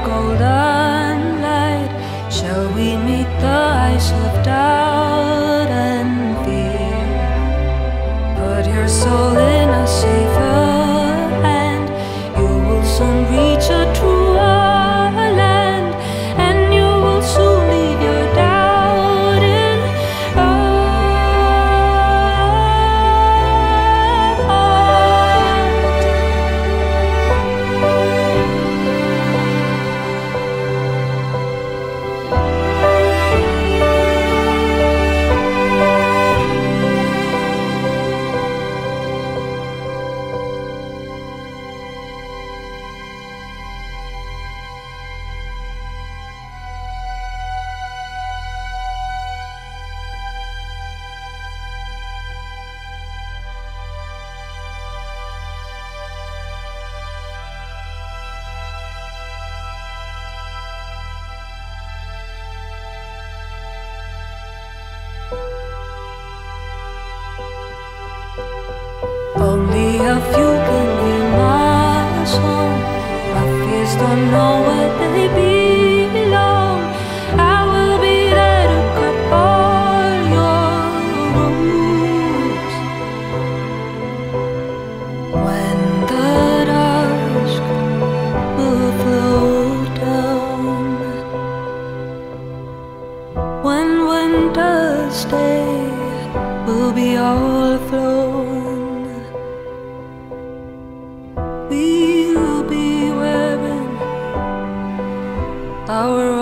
golden light, shall we meet the ice of doubt and fear? Put your soul in a safer hand, you will soon reach a truer land, and you will soon leave your doubt in only a few can hear my song. My fears don't know where they belong. I will be there to cut all your wounds. When the dusk will float down, when winter's day will be all flown, we'll be wearing our